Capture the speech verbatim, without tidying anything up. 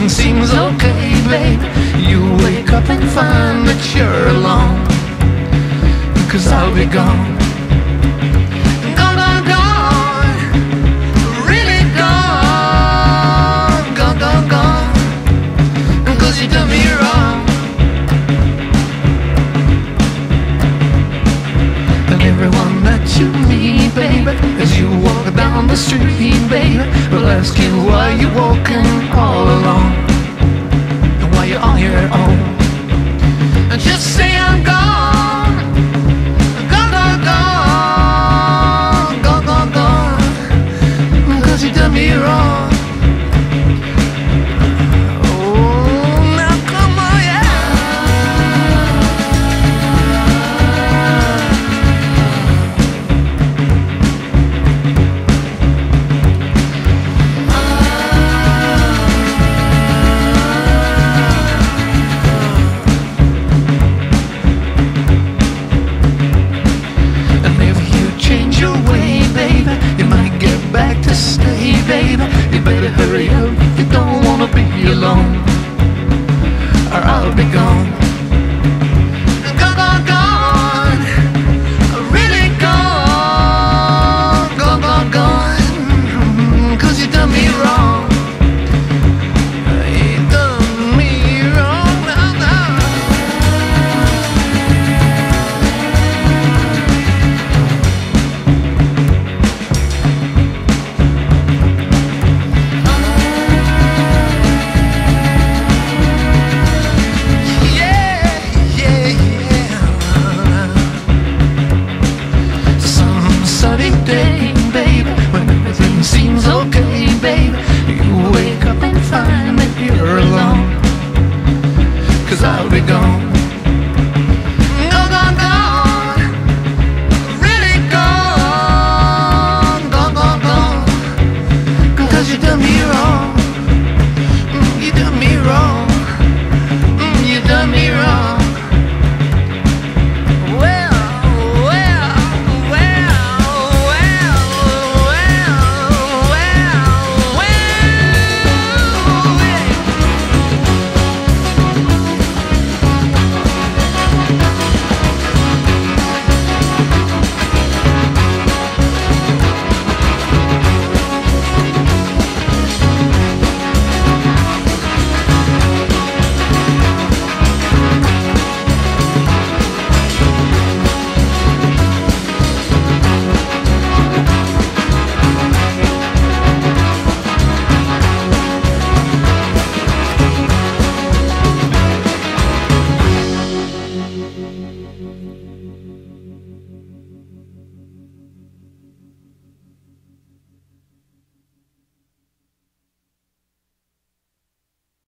everything seems okay, babe. You wake up and find that you're alone, 'cause I'll be gone. Gone, gone, gone. Really gone. Gone, gone, gone. 'Cause you done me wrong. And everyone that you meet, baby, as you walk down the street, baby, will ask you why you're walking all alone, and why you're on your own. And just say I'm gone. Gone, gone, gone. Gone, gone, gone. 'Cause you done me wrong. Stay, baby, you better hurry up if you don't wanna be alone, or I'll be gone.